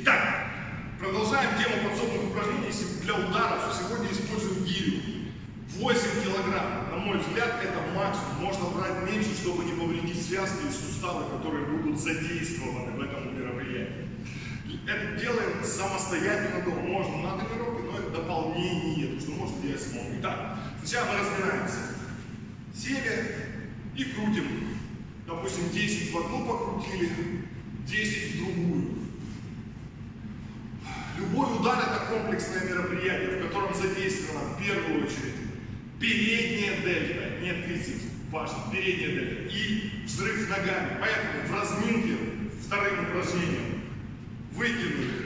Итак, продолжаем тему подсобных упражнений для ударов. Сегодня используем гирю. 8 килограмм. На мой взгляд, это максимум. Можно брать меньше, чтобы не повредить связки и суставы, которые будут задействованы в этом мероприятии. Это делаем самостоятельно дома. Можно на тренировке, но это дополнение, потому что можно делать самому. Итак, сначала мы разминаемся. Сели и крутим. Допустим, 10 в одну покрутили, 10 в другую. Любой удар — это комплексное мероприятие, в котором задействована в первую очередь передняя дельта, не трицепс, важно, передняя дельта, и взрыв ногами. Поэтому в разминке вторым упражнением вытянули,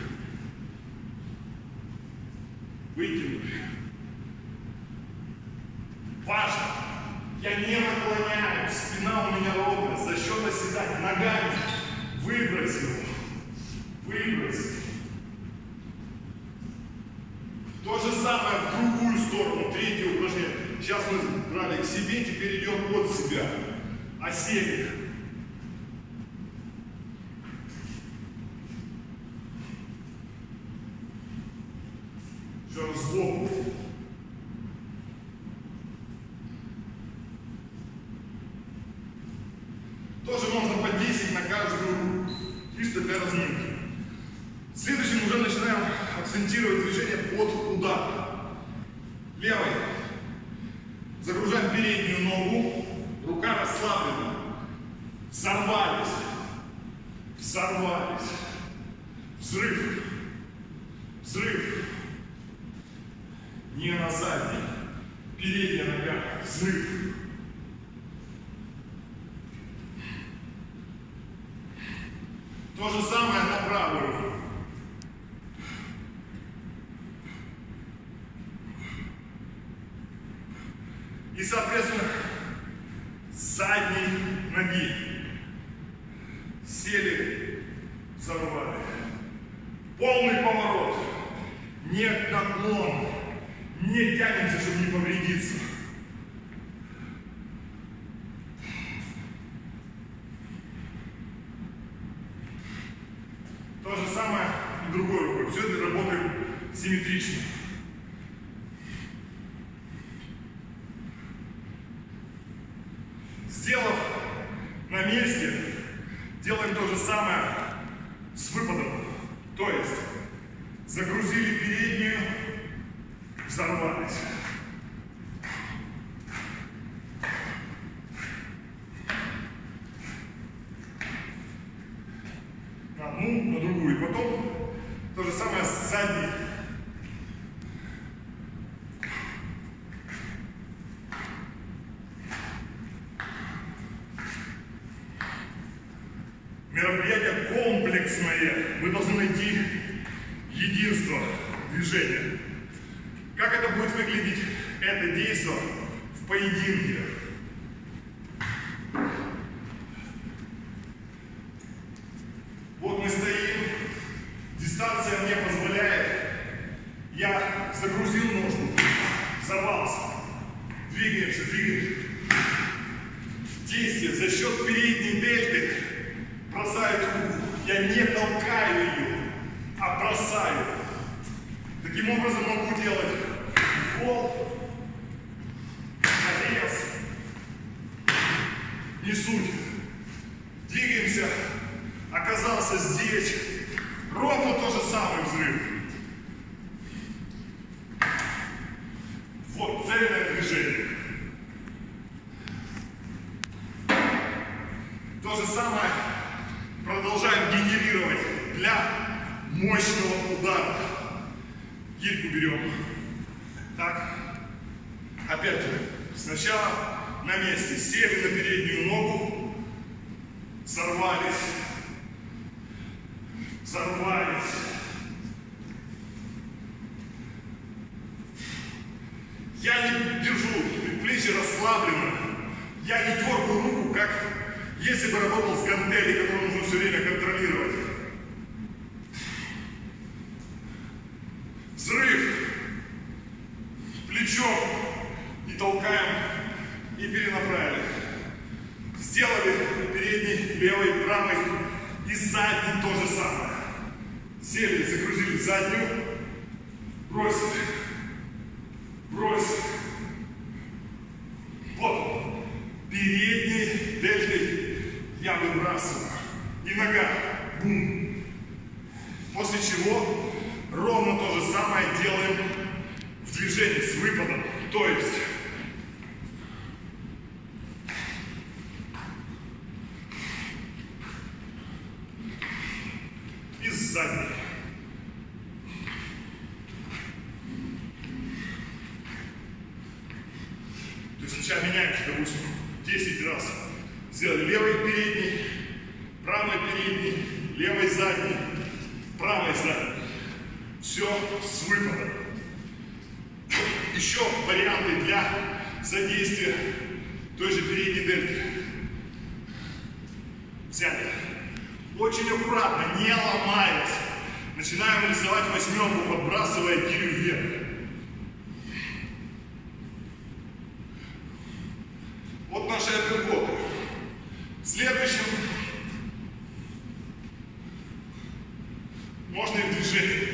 вытянули. Важно, я не наклоняюсь, спина у меня ровная, за счет оседания ногами выбросил, выбросил. То же самое в другую сторону, третье упражнение. Сейчас мы брали к себе, теперь идем от себя. Осели. Еще раз сбоку. Тоже можно по 10 на каждую руку. Чисто для разминки. Следующим уже начинаем акцентировать движение под удар. Левой. Загружаем переднюю ногу. Рука расслаблена. Взорвались. Взорвались. Взрыв. Взрыв. Не на задней. Передняя нога. Взрыв. То же самое на правую руку. И, соответственно, с задней ноги сели, взорвали. Полный поворот. Нет наклон. Не тянемся, чтобы не повредиться. То же самое и другой рукой. Все это работаем симметрично. Сделав на месте, делаем то же самое с выпадом. То есть загрузили переднюю, взорвались. На одну, на другую. И потом то же самое с задней. Мероприятие комплексное. Вы должны найти единство движения. Как это будет выглядеть, это действие в поединке? Вот мы стоим, дистанция мне позволяет, я загрузил ножку, взорвался, двигаемся, двигаемся. Действие за счет передней дельты бросаю руку, я не толкаю ее, а бросаю. Таким образом могу делать гол, нарез, не суть. Двигаемся, оказался здесь, ровно то же самое взрыв. Вот цельное движение. То же самое продолжаем генерировать для мощного удара. Гирьку берем. Так. Опять же, сначала на месте. Сели на переднюю ногу. Взорвались. Взорвались. Я не держу предплечье расслабленно. Я не дергаю руку, как если бы работал с гантелей, которую нужно все время контролировать. Взрыв. Плечом и толкаем, и перенаправили. Сделали передний, левый, правый и задний то же самое. Сели, загрузили заднюю. Бросили. Бросили. Вот. Передней дельтой я выбрасываю. И нога. Бум. После чего ровно то же самое делаем в движении с выпадом. То есть и с задней. То есть сейчас меняемся, допустим, 10 раз. Сделали левый передний, правый передний, левый задний, правый задний. Все с выпадом. Еще варианты для задействия той же передней дельты. Взяли. Очень аккуратно, не ломаясь. Начинаем рисовать восьмерку, подбрасывая гирю вверх. Вот наши апперкоты. Следующим можно и в движении.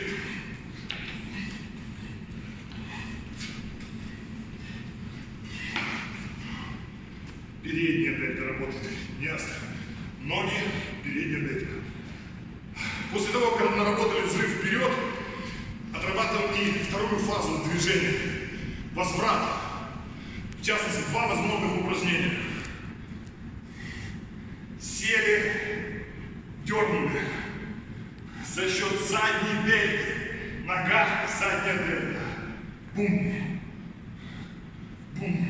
Передняя дельта работает. Ясно. Ноги, передняя дельта. После того, как наработали взрыв вперед, отрабатываем и вторую фазу движения. Возврат. В частности, два возможных упражнения. Сели, дернули. За счет задней дельты. Нога, задняя дельта. Бум. Бум.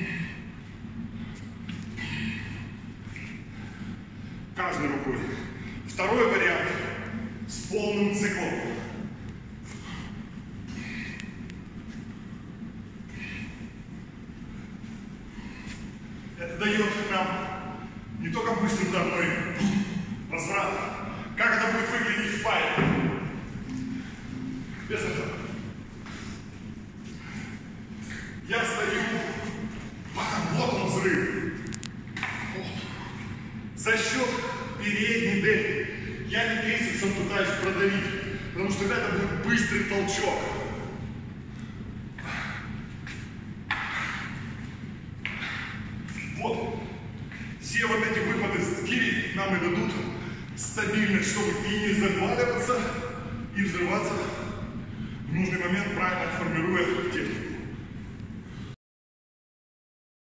Каждой рукой. Второй вариант с полным циклом. Это дает нам не только быстрый удар, но и возврат. Как это будет выглядеть в паре? Без этого. Я стою, вот он взрыв. За счет передней дельты я не трицепсом пытаюсь продавить, потому что тогда это будет быстрый толчок. Вот. Все вот эти выпады с гири нам и дадут стабильность, чтобы и не заваливаться, и взрываться в нужный момент, правильно формируя технику.